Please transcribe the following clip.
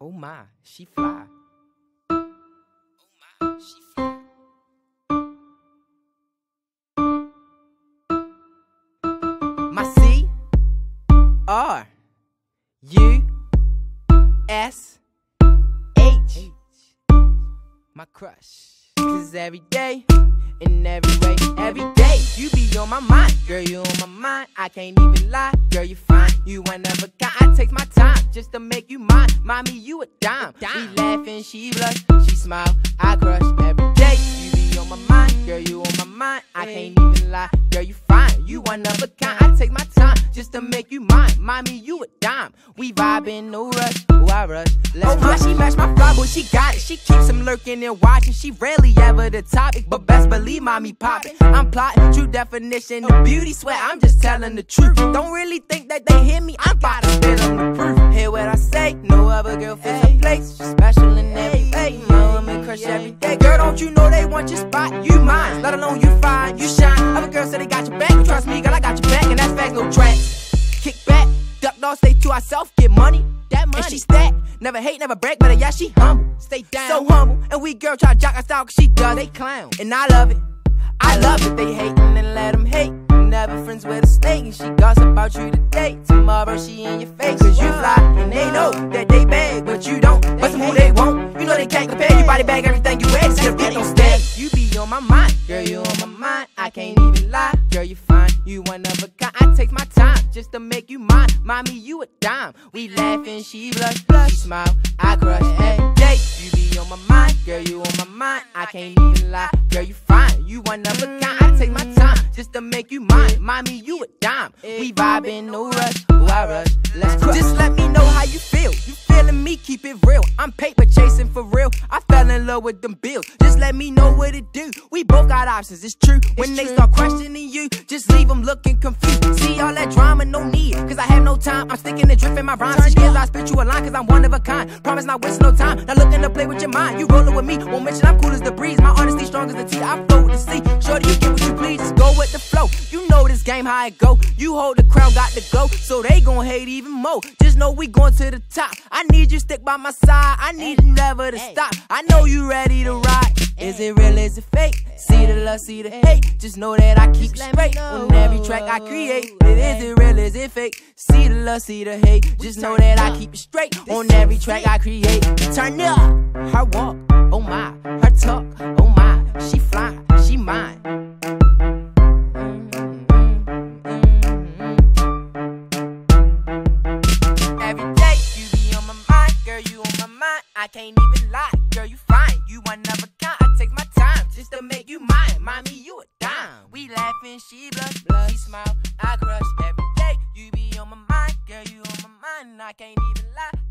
Oh my, she fly. Oh my, she fly. My C-R-U-S-H, my crush. 'Cause every day, in every way, every day, you be on my mind. Girl, you on my mind, I can't even lie. Girl, you fine, you ain't never got. I take my time just to make you mine. Mommy, you a dime. We laughing, she blush, she smile, I crush. Every day, you be on my mind. Girl, you on my mind, I can't even lie. Girl, you fine, you one of a kind. I take my time just to make you mine. Mommy, you a dime. We vibing, no rush, oh I rush. Oh my, she match my fly, boy, she got it. She keeps him lurking and watching. She rarely ever the topic, but best believe mommy poppin'. I'm plotting, true definition of beauty. Swear I'm just telling the truth. Don't really think that they hear me. I'm about to spit on the proof. Hear what I say? No other girl fits her place. She's special in every way. My woman crush every day. Girl, don't you know they want your spot? You mine, let alone you fine, you shine. Other girls say they got your back. Trust me, girl, I got your back, and that's facts, no tracks. Kick back, duck dog, stay to ourselves, get money. That money. And she stack, never hate, never brag, but yeah, she humble. Stay down, so humble. And we girl try to jock us out, 'cause she does. They clown, and I love it. I love it. They hatin' and let them hate. Never friends with a snake, and she gossip about you today. Tomorrow she in your face, 'cause you fly, and they know that they bag, but you don't. But some who they won't, you know they can't compare. You body bag everything you wear, see the beat don't stay. You be on my mind, girl, you on my mind. I can't even lie, girl, you fine, you one of a kind. I take my time just to make you mine. Mommy, you a dime. We laughing, she blush, she smile, I crush every day. You be on my mind, girl, you on my mind. I can't even lie, girl, you fine, you one of a kind. I take my time just to make you mine. Mommy, you a dime. We vibing, no rush, oh I rush. Let's crush. Just let me know how you feel. You feeling me, keep it real. I'm paper chasing for real. I fell in love with them bills. Just let me know what it do. We both got options, it's true. When they start questioning you, just leave them looking confused. See all that drama, no need, 'cause I have no time. I'm sticking and drifting my rhymes. Skills, I spit you a line, 'cause I'm one of a kind. Promise not waste no time. Not looking to play with your mind. You rolling with me, won't mention I'm cool as the breeze. My honesty strong as the tea, I flow with the sea. Shorty, you get what you please, just go with the flow. You know this game, how it go. You hold the crown, got to go, so they gon' hate even more. Just know we going to the top. I need you stick by my side. I need you never to stop. I know you ready to ride. Is it real, is it fake? See the love, see the hate. Just know that I keep straight on every track I create. Is it real, is it fake? See the love, see the hate. Just know that I keep it straight on every track I create. Turn up, her walk, oh my. Her talk, oh my. She fly, she mine. Every day you be on my mind, girl, you on my mind. I can't even lie, girl, you fine, you one of a kind. I take my time just to make you mine. Mommy, you a dime. We laughing, she blush, she smile, I crush every day. You be on my mind, girl, you on my mind. I can't even lie.